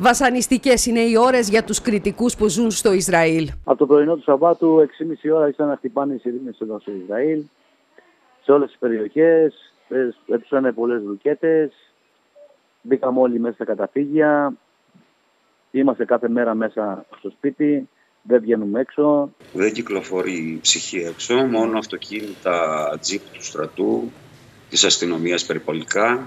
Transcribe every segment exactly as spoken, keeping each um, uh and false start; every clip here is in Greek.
Βασανιστικές είναι οι ώρες για τους κριτικούς που ζουν στο Ισραήλ. Από το πρωινό του Σαββάτου, έξι και μισή ώρα ήρθαν να χτυπάνε οι σιρήνες εδώ στο Ισραήλ. Σε όλες τις περιοχές, έπεσανε πολλές ρουκέτες. Μπήκαμε όλοι μέσα στα καταφύγια. Είμαστε κάθε μέρα μέσα στο σπίτι. Δεν βγαίνουμε έξω. Δεν κυκλοφορεί η ψυχή έξω. Μόνο αυτοκίνητα, τζιπ του στρατού, της αστυνομίας περιπολικά.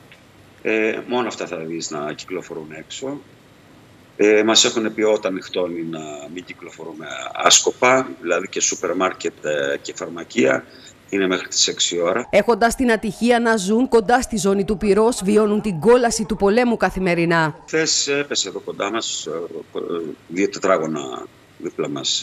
Ε, μόνο αυτά θα δεις να κυκλοφορούν έξω. Ε, μας έχουν πει όταν νυχτώνει να μην κυκλοφορούμε άσκοπα, δηλαδή και σούπερ μάρκετ και φαρμακεία. Είναι μέχρι τις έξι ώρα. Έχοντας την ατυχία να ζουν κοντά στη ζώνη του πυρός, βιώνουν την κόλαση του πολέμου καθημερινά. Χθες έπεσε εδώ κοντά μας, δύο τετράγωνα δίπλα μας,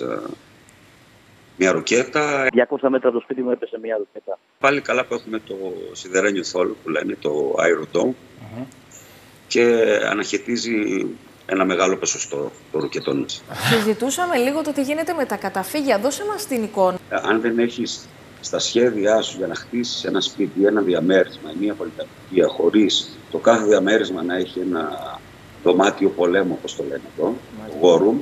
μια ρουκέτα. διακόσια μέτρα από το σπίτι μου έπεσε μια ρουκέτα. Πάλι καλά που έχουμε το σιδερένιο θόλο που λένε, το Iron Dome, uh-huh. και αναχαιτίζει ένα μεγάλο ποσοστό των ρουκετών. Συζητούσαμε λίγο το τι γίνεται με τα καταφύγια. Δώσε μας την εικόνα. Αν δεν έχεις στα σχέδιά σου για να χτίσεις ένα σπίτι, ένα διαμέρισμα, μια πολυκατοικία, χωρίς το κάθε διαμέρισμα να έχει ένα δωμάτιο πολέμου, όπως το λένε εδώ, war room,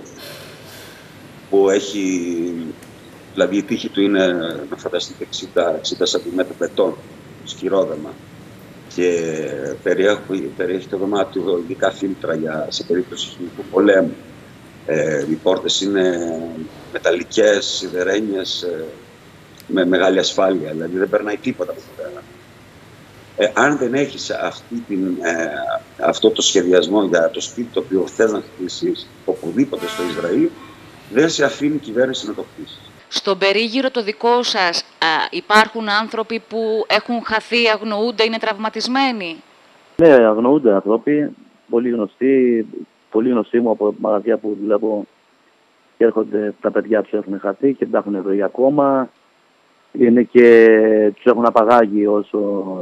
που έχει, δηλαδή η τύχη του είναι, να φανταστείτε, εξήντα σαντιμέτρα μπετόν, σκυρόδεμα, και περιέχει, περιέχει το δωμάτιο ειδικά φίλτρα για, σε περίπτωση χημικού πολέμου. Ε, οι πόρτες είναι μεταλλικές, σιδερένιες, ε, με μεγάλη ασφάλεια, δηλαδή δεν περνάει τίποτα από εδώ πέρα. Ε, αν δεν έχεις αυτή την, ε, αυτό το σχεδιασμό για το σπίτι το οποίο θες να χτίσεις, οπουδήποτε στο Ισραήλ, δεν σε αφήνει η κυβέρνηση να το χτίσεις. Στον περίγυρο το δικό σας α, υπάρχουν άνθρωποι που έχουν χαθεί, αγνοούνται, είναι τραυματισμένοι? Ναι, αγνοούνται άνθρωποι, πολύ γνωστοί, πολύ γνωστοί μου από μαγαζιά που δουλεύω, και έρχονται, τα παιδιά τους έχουν χαθεί και δεν τα έχουν βρει ακόμα. Είναι και τους έχουν απαγάγει όσο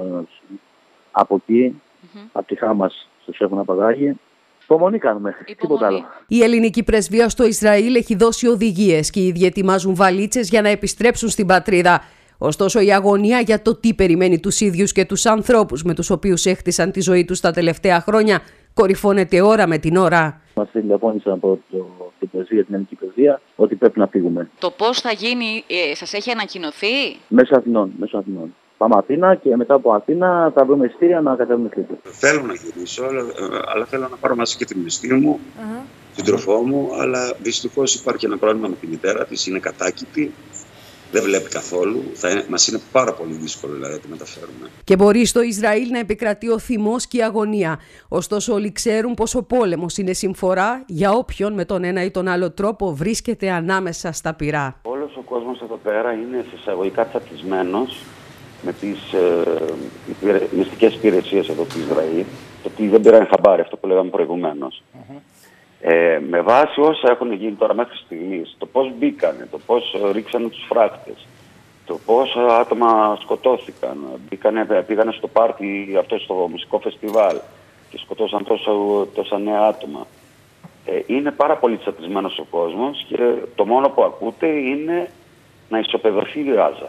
από εκεί, mm-hmm. από τη Χάμας τους έχουν απαγάγει. Υπομονή κάνουμε, τίποτα άλλο. Η ελληνική πρεσβεία στο Ισραήλ έχει δώσει οδηγίες και οι ίδιοι ετοιμάζουν βαλίτσες για να επιστρέψουν στην πατρίδα. Ωστόσο, η αγωνία για το τι περιμένει τους ίδιους και τους ανθρώπους με τους οποίους έχτισαν τη ζωή τους τα τελευταία χρόνια κορυφώνεται ώρα με την ώρα. Μας τηλεφώνησαν από το, την πρεσβεία, την ελληνική πρεσβεία, ότι πρέπει να φύγουμε. Το πώς θα γίνει, ε, σας έχει ανακοινωθεί? Μέσω Αθηνών, μέσω Αθηνών. Πάμε Αθήνα και μετά από Αθήνα θα βρούμε εισιτήρια να κατέβουμε σπίτι. Θέλω να γυρίσω, αλλά, αλλά θέλω να πάρω μαζί και την μυστή μου, uh-huh. την τροφό μου, αλλά δυστυχώς υπάρχει ένα πρόβλημα με τη μητέρα της, είναι κατάκητη. Δεν βλέπει καθόλου. Θα, μας είναι πάρα πολύ δύσκολο δηλαδή, να τη μεταφέρουμε. Και μπορεί στο Ισραήλ να επικρατεί ο θυμός και η αγωνία. Ωστόσο, όλοι ξέρουν πως ο πόλεμος είναι συμφορά για όποιον με τον ένα ή τον άλλο τρόπο βρίσκεται ανάμεσα στα πυρά. Όλος ο κόσμος εδώ πέρα είναι εισαγωγικά τσατισμένος με τις ε, μυστικές υπηρεσίες εδώ του Ισραήλ. Το ότι δεν πήραν χαμπάρι, αυτό που λέγαμε προηγουμένως. Mm-hmm. Ε, με βάση όσα έχουν γίνει τώρα μέχρι στιγμής, το πώς μπήκανε, το πώς ρίξανε τους φράκτες, το πώς άτομα σκοτώθηκαν, μπήκανε, πήγανε στο πάρτι αυτό στο μουσικό φεστιβάλ και σκοτώσαν τόσο, τόσα νέα άτομα. Ε, είναι πάρα πολύ τσατισμένος ο κόσμος και το μόνο που ακούτε είναι να ισοπεδωθεί η Γάζα.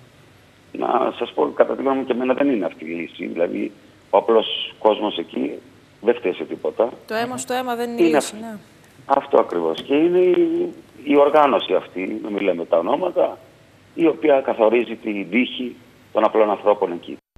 Να σας πω, κατά τη γνώμη μου και εμένα δεν είναι αυτή η λύση, δηλαδή ο απλός κόσμος εκεί δεν φταίει σε τίποτα. Το αίμα στο αίμα δεν είναι, είναι λύση, ναι. Αυτό ακριβώς. Και είναι η, η οργάνωση αυτή, να μην λέμε τα ονόματα, η οποία καθορίζει την τύχη των απλών ανθρώπων εκεί.